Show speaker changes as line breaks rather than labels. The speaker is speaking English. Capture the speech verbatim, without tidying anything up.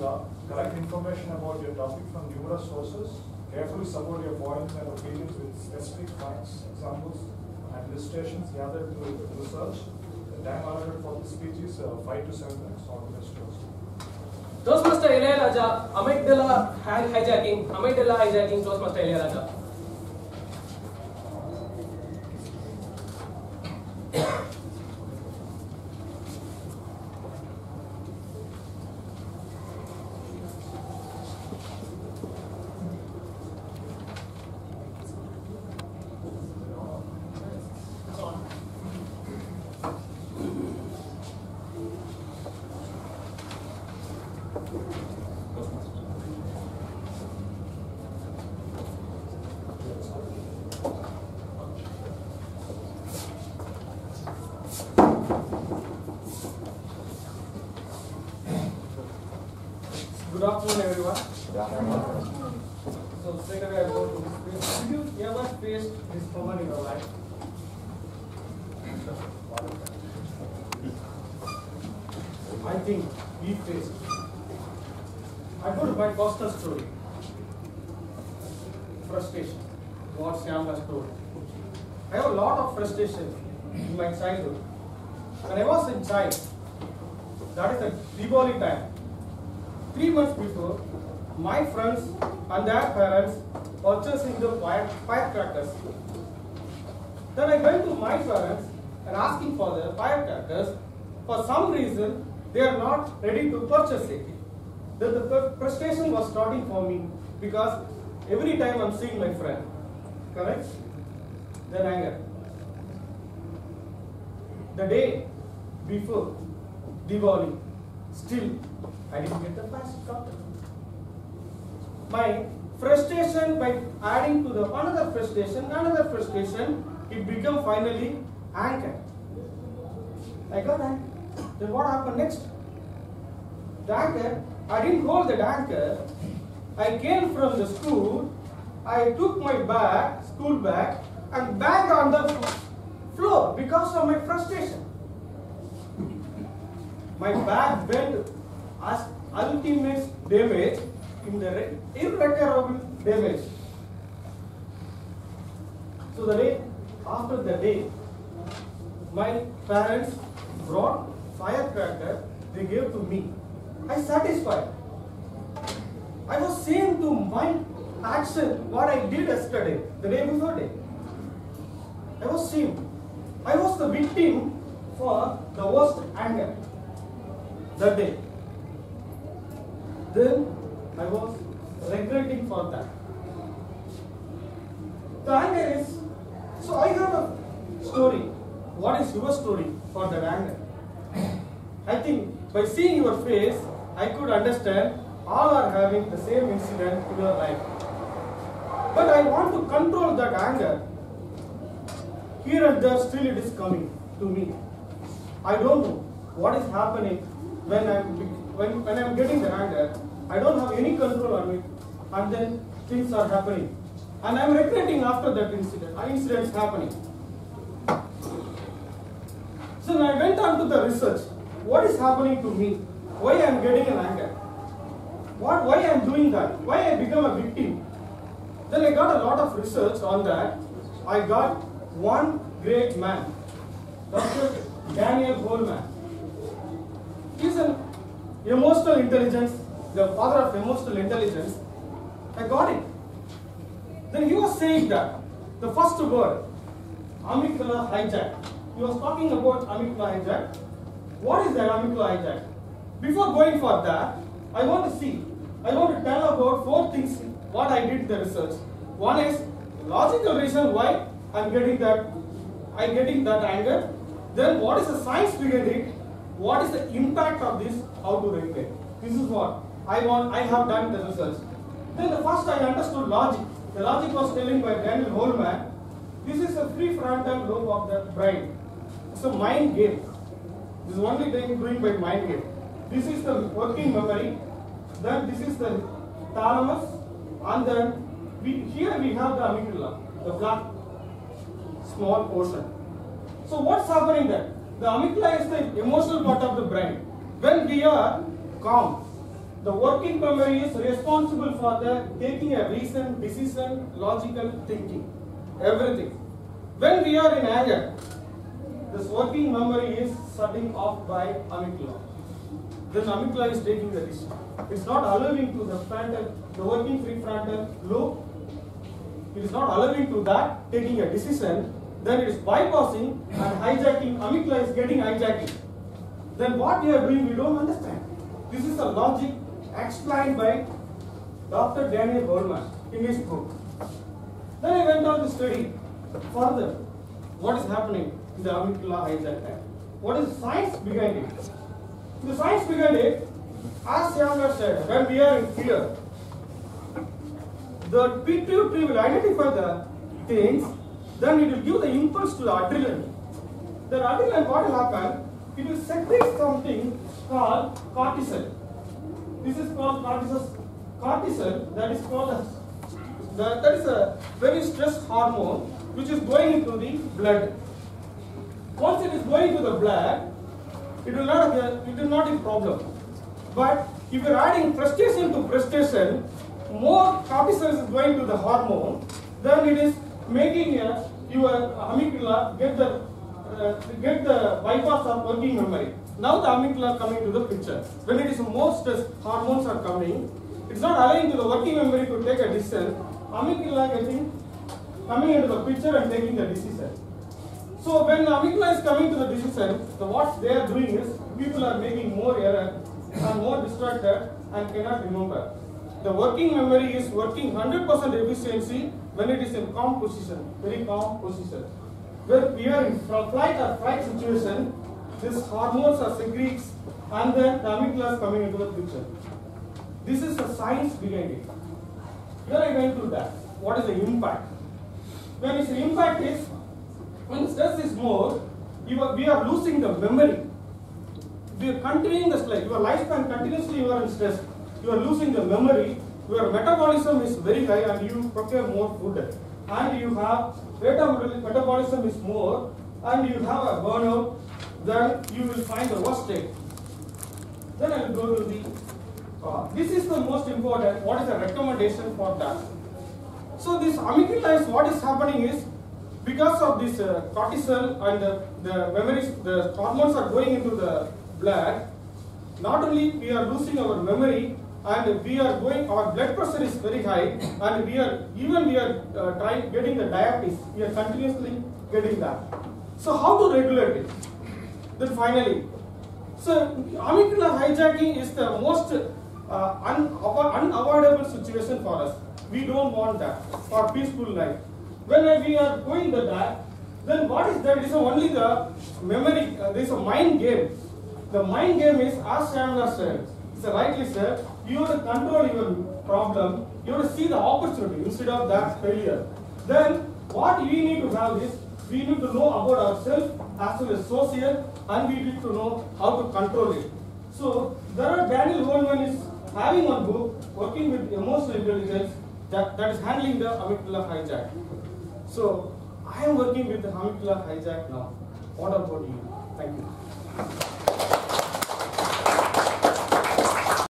amygdala, collect information about your topic from numerous sources, carefully support your points and opinions with specific facts, examples, and illustrations gathered through research. The time allotted for this speech is uh, five to seven minutes. All the best to us.
Toastmaster Ilayaraja, amygdala hijacking, amygdala hijacking, Toastmaster Ilayaraja. Good afternoon, everyone. So straight away I go to this page. Have you ever faced this problem in your life? I think we faced. I go to my personal story. Frustration. What Shyam has told. I have a lot of frustration in my childhood. When I was in child, that is a Diwali time. Three months before, my friends and their parents purchasing the fire, firecrackers. Then I went to my parents and asking for the firecrackers. For some reason, they are not ready to purchase it. Then the frustration was starting for me because every time I'm seeing my friend, correct? Then anger. The day before Diwali, still I didn't get the firecracker. My frustration by adding to the another frustration, another frustration, it became finally anger. I got anger. Then what happened next? The anchor, I didn't hold the anchor. I came from the school, I took my bag, school bag, and banged on the floor because of my frustration. My bag went as ultimate damage in the irreparable damage. So the day after the day, my parents brought firecracker, they gave to me. I satisfied. I was saying to my action what I did yesterday, the day before day. I was saying, I was the victim for the worst anger that day. Then I was regretting for that. The anger is, so I have a story. What is your story for that anger? I think by seeing your face, I could understand all are having the same incident in your life. But I want to control that anger. Here and there still it is coming to me. I don't know what is happening when I'm when, when I'm getting the anger. I don't have any control on it, and then things are happening. And I'm regretting after that incident. An incident is happening. So I went on to the research. What is happening to me? Why I am getting an anger? What? Why I am doing that? Why I become a victim? Then I got a lot of research on that. I got one great man, Doctor Daniel Goleman. He's an emotional intelligence, the father of emotional intelligence. I got it. Then he was saying that the first word, amygdala hijack. He was talking about amygdala hijack. What is that amygdala hijack? Before going for that, I want to see, I want to tell about four things what I did in the research. One is logical reason why I'm getting that, I'm getting that anger. Then what is the science behind it? What is the impact of this? How to regulate? This is what I want. I have done the research. Then the first I understood logic. The logic was telling by Daniel Goleman. This is a prefrontal lobe of the brain. It's a mind game. This is only thing doing by mind game. This is the working memory. Then this is the thalamus, and then we, here we have the amygdala, the black small portion. So what's happening there? The amygdala is the emotional part of the brain. When we are calm, The working memory is responsible for the taking a reason, decision, logical thinking, everything. When we are in anger, this working memory is shutting off by amygdala. Then amygdala is taking the decision. It's not allowing to the frontal, the working prefrontal lobe. It is not allowing to that taking a decision. Then it is bypassing and hijacking. Amygdala is getting hijacking. Then what we are doing, we don't understand. This is the logic explained by Doctor Daniel Goleman in his book. Then I went on to study further what is happening in the amygdala hijack time. What is the science behind it? The science behind it, as Shyamlal said, when we are in fear, the pituitary will identify the things, then it will give the impulse to the adrenaline. The adrenaline, what will happen? It will secrete something called cortisol. This is called cortisol. Cortisol, that is called a, that, that is a very stress hormone which is going into the blood. Once it is going to the blood, it will not be, it will not be a problem. But if you are adding frustration to frustration, more cortisol is going to the hormone, then it is making a, your amygdala get the uh, get the bypass of working memory. Now the amygdala coming to the picture. When it is more stress, hormones are coming. It's not allowing to the working memory to take a decision. Amygdala getting coming into the picture and taking the decision. So when the amygdala is coming to the decision, the what they are doing is people are making more error and more distracted and cannot remember. The working memory is working one hundred percent efficiency when it is in calm position, very calm position. When we are in flight or fight situation, these hormones are secretes and then the amygdala is coming into the picture. This is the science behind it. Then I went to that. What is the impact? When its impact is, when stress is more, you are, we are losing the memory. We are continuing the stress. Your lifespan continuously you are in stress. You are losing the memory. Your metabolism is very high and you procure more food. And you have rate of metabolism is more and you have a burnout, then you will find the worst state. Then I will go to the, uh, this is the most important, what is the recommendation for that? So this amygdala is what is happening is, because of this uh, cortisol and uh, the memories, the hormones are going into the blood, not only we are losing our memory and we are going, our blood pressure is very high and we are, even we are uh, trying, getting the diabetes, we are continuously getting that. So how to regulate it? Then finally, so amygdala hijacking is the most uh, un unavoidable situation for us. We don't want that for peaceful life. When we are going to that, then what is that? It is only the memory, uh, there is a mind game. The mind game is, as Shyamlal said, it's rightly said, you have to control your problem, you have to see the opportunity instead of that failure. Then what we need to have is, we need to know about ourselves as well as social, and we need to know how to control it. So there are Daniel Goleman is having one book, working with emotional intelligence, that, that is handling the amygdala hijack. So I am working with the amygdala hijack now. What about you? Thank you.